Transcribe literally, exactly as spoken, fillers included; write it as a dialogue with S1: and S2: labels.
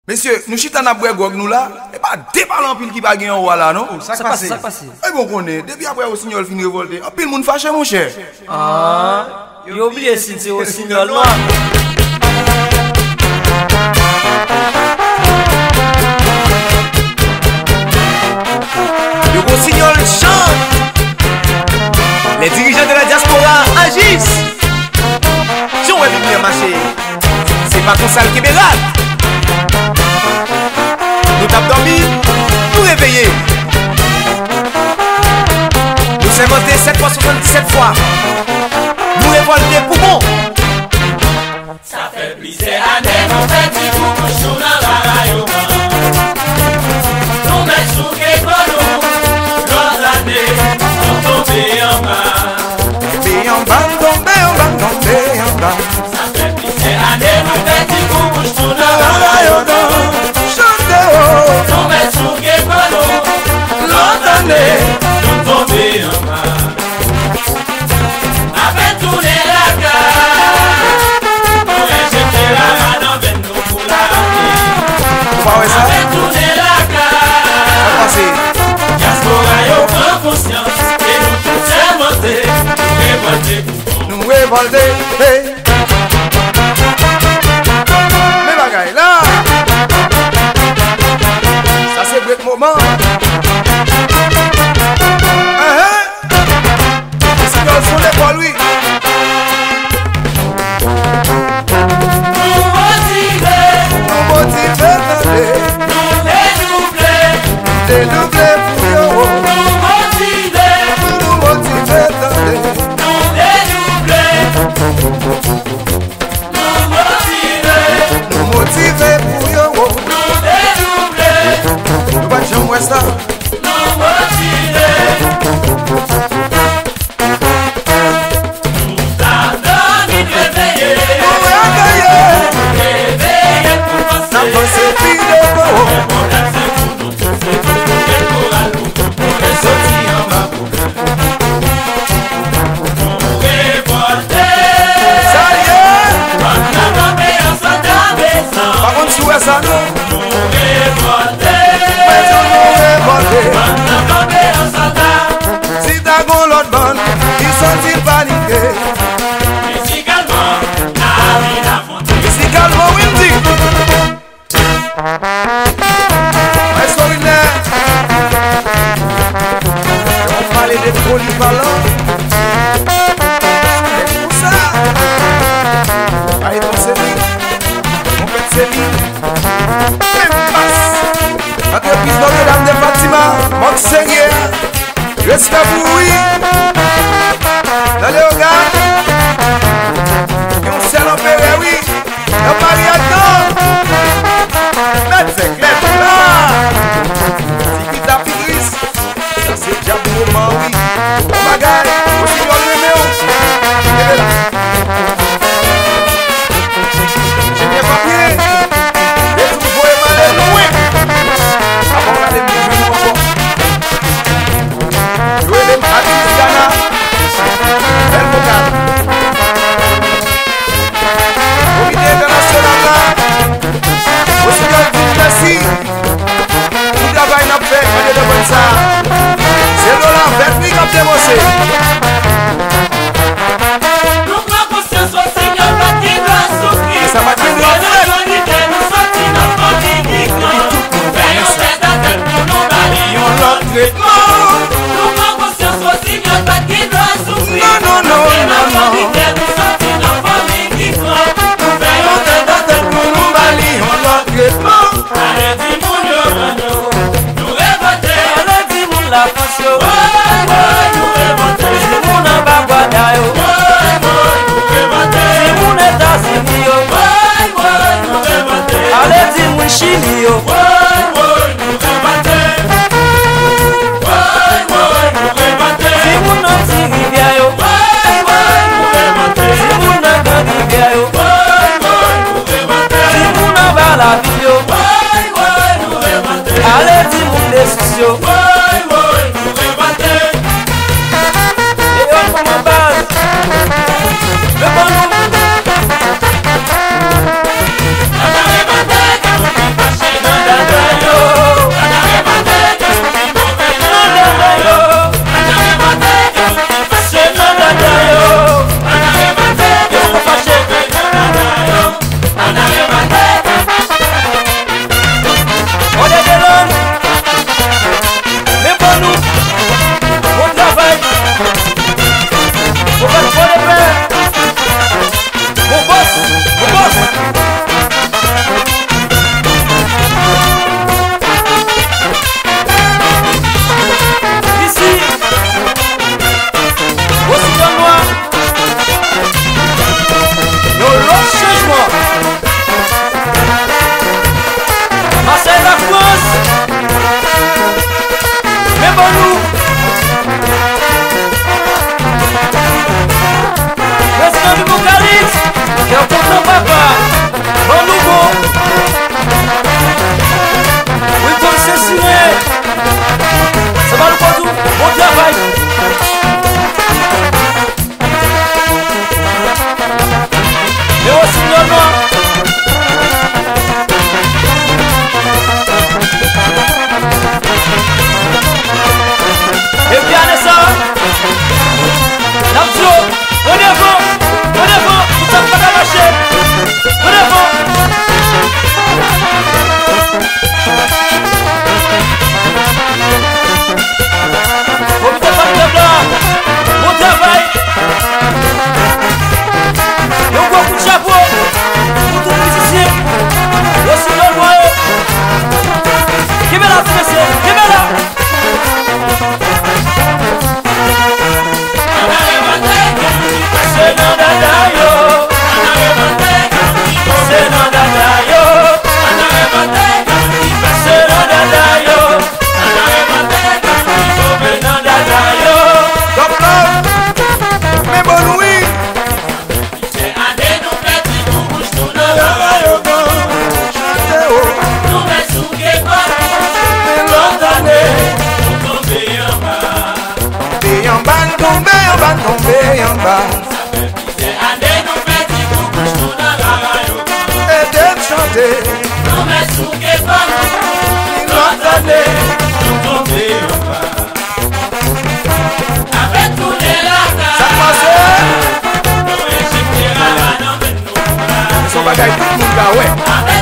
S1: Messieurs, nous chita na boire gog nous là, et pas déballant pile qui va gagner en là non.
S2: Ça passe, ça passe.
S1: Et bon qu'on est, depuis après au signal fin révolté, en pile monde fâché mon cher.
S2: Ah, il oublié si c'est au signal là.
S3: Le gros signal chante. Les dirigeants de la diaspora agissent. Si on va venir marcher, c'est pas ton sale qui m'érate. Nous t'avons dormi, nous réveillés. Nous sommes montés sept fois soixante-dix-sept fois. Nous révoltés pour bon.
S4: Ça fait plusieurs années, nous faisons du coup, nous dans la rayon. Nous mettons sous les bonhommes. L'autre année, nous tombons en bas.
S1: Tombé en bas, tombé en bas, tombé en bas.
S4: Ça fait plusieurs années, nous faisons du coup, nous dans la rayon. Nous mettons sous les bonhommes. L'autre année, nous tombons en bas. Avec tous les lagards, nous rejetons la main en veine, nous pour la ramener. Avec tous les lagards, diaspora yo prend conscience et nous tous sommes montés, révoltés.
S1: Nous révoltés, hey. Mais bagaille là, ça c'est great moment. Sur l'épaule, oui.
S4: Nous motiver,
S1: Nous motiver,
S4: nous dédoubler,
S1: dédoubler pour yo.
S4: nous motiver,
S1: Nous motiver,
S4: nous dédoubler, nous motiver,
S1: nous motiver pour yo.
S4: nous dédoubler,
S1: Nous battons moi ça.
S4: nous motiver.
S1: Ça nous
S4: nous révolter,
S1: nous révolter.
S4: nous révolter.
S1: Si t'as gon l'autre bande, ils sont-ils paniqués?
S4: Musicalement, la vie n'a monté.
S1: Musicalement, oui, me dit. Extraordinaire. On parlait des folies parlants. C'est pour ça. Allez, ton série. On fait série. Même passe. Entreprise Notre-Dame de Fatima. Mon Seigneur. Respect pour oui. Dans les regards. Et on s'est l'empéré, oui. Le pari attend. Là, c'est clair, là. Si qui t'a pigris. Ça, c'est déjà pour moment, oui. On bagaille. On s'y doit le méo. Et bien là. J'ai bien papier. Et tout, vous pouvez m'aller loin. Avant d'aller me jouer encore. Jouer les Atis Ghana. Belle vocale. Comité international là. Aussi bien que merci. Tout travail n'a fait, on est devant ça. C'est Lola, vingt mille comme démontré.
S4: Nous prenons conscience au Seigneur, pas qu'il doit souffrir.
S1: Ça va dire
S4: La majorité nous sortit dans le monde qui grand. Veillons tête à tête pour nous balayer l'autre traitement. Nous prenons conscience au Seigneur, pas qu'il doit souffrir.
S1: Non, non, non,
S4: La
S1: non, non.
S4: majorité nous sortit dans le monde qui grand. Veillons tête à tête pour nous balayer l'autre traitement. Allez, dis-moi, nous révolter.
S2: Allez, dis-moi la France, yo.
S4: Ouais, ouais, nous révolter.
S2: Dis-moi la Bagwada, yo.
S4: Ouais, ouais, nous révolter.
S2: Dis-moi les États-Unis, yo.
S4: Ouais, ouais, nous révolter.
S2: Allez, dis-moi Chili, yo.
S4: Ouais, ouais, nous révolter. Ouais, ouais, nous révolter.
S2: Dis-moi notre rivière, yo.
S4: Ouais, ouais, nous révolter.
S2: Dis-moi notre rivière, yo.
S4: Ouais, ouais, nous révolter.
S2: Dis-moi notre la ville, yo.
S4: Ouais, ouais, nous révolter.
S2: Allez, dis-moi les sociaux.
S4: Ouais, ouais, nous révolter.
S2: Et on comment base. Le bon nom.
S4: La révolter, car on est fâché.
S1: pas tomber en bas. Et de chanter. Une autre année. Ça passe. Son bagage tout le monde là, ouais.